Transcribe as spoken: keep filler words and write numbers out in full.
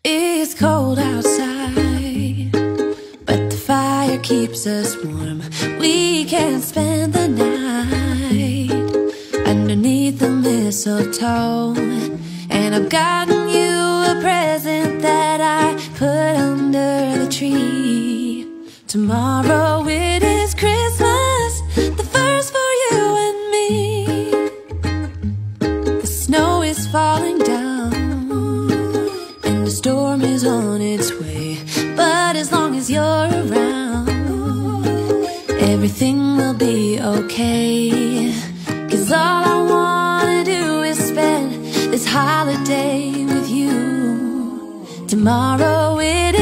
It's cold outside, but the fire keeps us warm. We can spend the night underneath the mistletoe. And I've gotten you a present that I put under the tree. Tomorrow it is Christmas, the first for you and me. The snow is falling down and the storm is on its way. But as long as you're around, everything will be okay. 'Cause all I wanna do is spend this holiday with you. Tomorrow it